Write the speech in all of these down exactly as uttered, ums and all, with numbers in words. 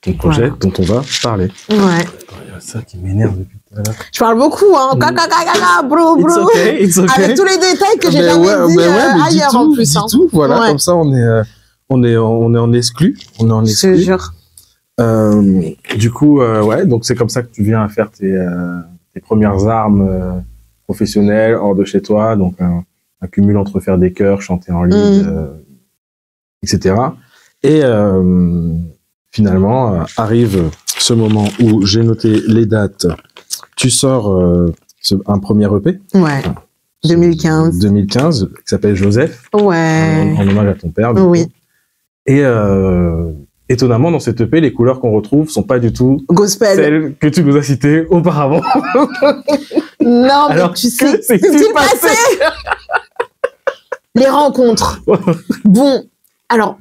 ton projet voilà. dont on va parler. Ouais. Il y a ça qui m'énerve depuis tout à l'heure. Je parle beaucoup, hein. Kaka, kaka, bro, bro. It's okay, it's okay. Avec tous les détails que j'ai ben jamais ouais, dit ben ouais, euh, ailleurs tout, en plus. dis Hein. tout, voilà, ouais. comme ça on est, euh, on est, on est en exclu. On est en exclu. Je te jure. Euh, du coup, euh, ouais, donc c'est comme ça que tu viens à faire tes, euh, tes premières armes euh, professionnelles hors de chez toi, donc un, un cumul entre faire des chœurs, chanter en lead, mm. euh, et cetera. Et euh, finalement, euh, arrive ce moment où j'ai noté les dates. Tu sors euh, ce, un premier E P. Ouais. Enfin, deux mille quinze. deux mille quinze, qui s'appelle Joseph. Ouais. En, en hommage à ton père. Oui. Coup. Et euh, étonnamment, dans cette E P, les couleurs qu'on retrouve sont pas du tout gospel, celles que tu nous as citées auparavant. Non, mais alors tu sais, c'est ce qui passé. Les rencontres. Bon, alors,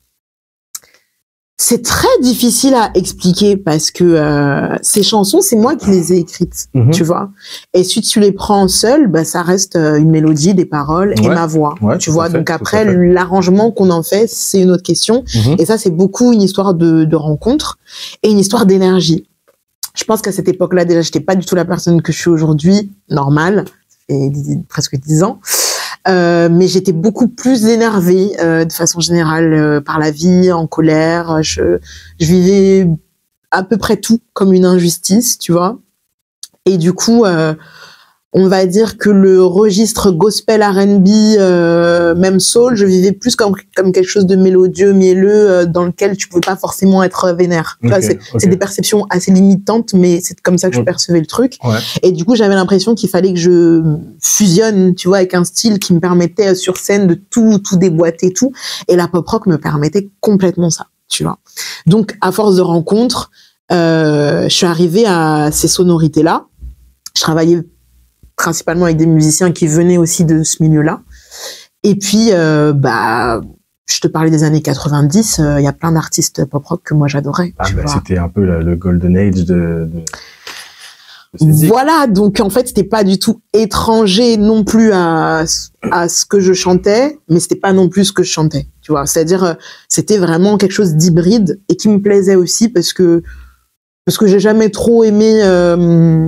c'est très difficile à expliquer parce que euh, ces chansons, c'est moi qui les ai écrites, mm-hmm. tu vois. Et si tu les prends seul, bah, ça reste une mélodie, des paroles ouais. et ma voix, ouais, tu vois. Fait, Donc après, l'arrangement qu'on en fait, c'est une autre question. Mm-hmm. Et ça, c'est beaucoup une histoire de, de rencontre et une histoire d'énergie. Je pense qu'à cette époque-là, déjà, j'étais pas du tout la personne que je suis aujourd'hui, normale, et presque dix ans. Euh, mais j'étais beaucoup plus énervée euh, de façon générale euh, par la vie, en colère. Je, je vivais à peu près tout comme une injustice, tu vois. Et du coup, euh, on va dire que le registre gospel R and B, euh, même soul, je vivais plus comme, comme quelque chose de mélodieux, mielleux, euh, dans lequel tu pouvais pas forcément être vénère. Okay, c'est okay. des perceptions assez limitantes, mais c'est comme ça que je ouais. percevais le truc. Ouais. Et du coup, j'avais l'impression qu'il fallait que je fusionne, tu vois, avec un style qui me permettait sur scène de tout, tout déboîter, tout. Et la pop rock me permettait complètement ça, tu vois. Donc, à force de rencontres, euh, je suis arrivée à ces sonorités-là. Je travaillais principalement avec des musiciens qui venaient aussi de ce milieu-là. Et puis, euh, bah, je te parlais des années quatre-vingt-dix, il euh, y a plein d'artistes pop-rock que moi j'adorais. Ah, bah, c'était un peu le, le golden age de... de... Voilà, donc en fait, c'était pas du tout étranger non plus à, à ce que je chantais, mais c'était pas non plus ce que je chantais, tu vois. C'est-à-dire, euh, c'était vraiment quelque chose d'hybride et qui me plaisait aussi parce que, parce que j'ai jamais trop aimé... Euh,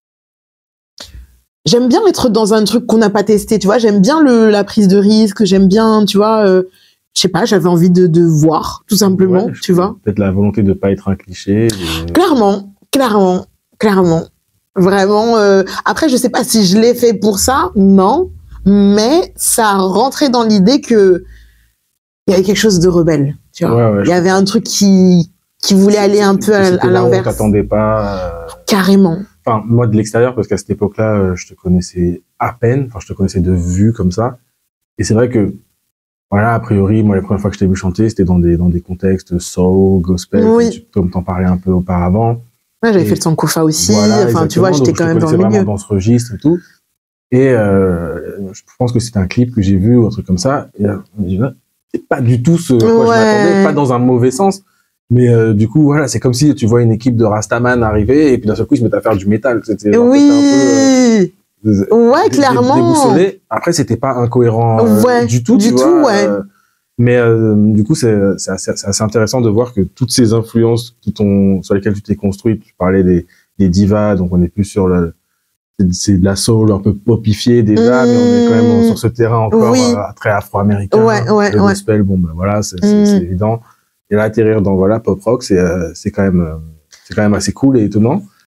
J'aime bien être dans un truc qu'on n'a pas testé, tu vois. J'aime bien le, la prise de risque, j'aime bien, tu vois, euh, je sais pas, j'avais envie de, de voir, tout simplement, ouais, tu vois. Peut-être la volonté de pas être un cliché. Et... Clairement, clairement, clairement. Vraiment. Euh... Après, je sais pas si je l'ai fait pour ça, non, mais ça rentrait dans l'idée que il y avait quelque chose de rebelle, tu vois. Ouais, ouais, il y avait un truc qui qui voulait aller un peu à, à l'inverse. On t'attendait pas. Euh... Carrément. Enfin, moi, de l'extérieur, parce qu'à cette époque-là, euh, je te connaissais à peine. Enfin, je te connaissais de vue, comme ça. Et c'est vrai que, voilà, a priori, moi, la première fois que je t'ai vu chanter, c'était dans des, dans des contextes soul, gospel, oui. comme t'en parlais un peu auparavant. Ouais, j'avais fait le Sankofa aussi. Voilà, enfin, tu vois, j'étais quand même dans le milieu. Vraiment dans ce registre et tout. Et, euh, je pense que c'était un clip que j'ai vu ou un truc comme ça. Et, euh, c'est pas du tout ce à quoi ouais. je m'attendais, pas dans un mauvais sens. Mais euh, du coup, voilà, c'est comme si tu vois une équipe de Rastaman arriver et puis d'un seul coup, ils se mettent à faire du métal. C'était genre, oui. un peu, euh, ouais, clairement. Déboussolé. Après, c'était pas incohérent euh, ouais, du tout, du tu tout, vois. Ouais. Euh, mais euh, du coup, c'est c'est assez, assez intéressant de voir que toutes ces influences qui t'ont sur lesquelles tu t'es construit, tu parlais des, des divas, donc on est plus sur le c'est de la soul un peu popifiée déjà, mmh. mais on est quand même sur ce terrain encore oui. euh, très afro-américain. Ouais, ouais, le ouais. gospel, bon ben voilà, c'est mmh. c'est évident. Et là, atterrir dans voilà pop rock, c'est euh, c'est quand même euh, c'est quand même assez cool et étonnant.